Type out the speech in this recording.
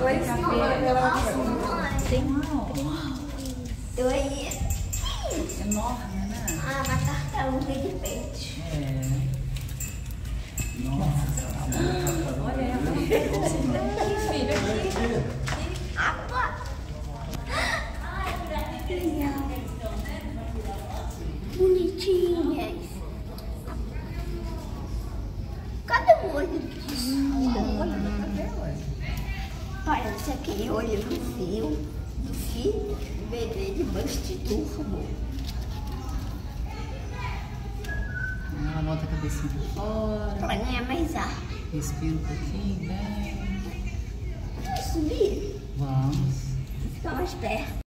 dois. Tem uma, Dois. enorme, né? Ah, uma tartaruga de peixe. É. Nossa, olha ela. Filho, aqui. Água. Que legal. Bonitinhas. Cadê o olho disso? Olha, esse aqui é o olho do fio, bebê de Basturbo. Ela bota a cabecinha pra fora. Planinha mais ar. Respira um pouquinho, bem. Vamos subir? Vamos. Ficar mais perto.